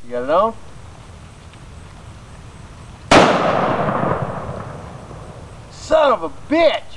You got it on? Son of a bitch!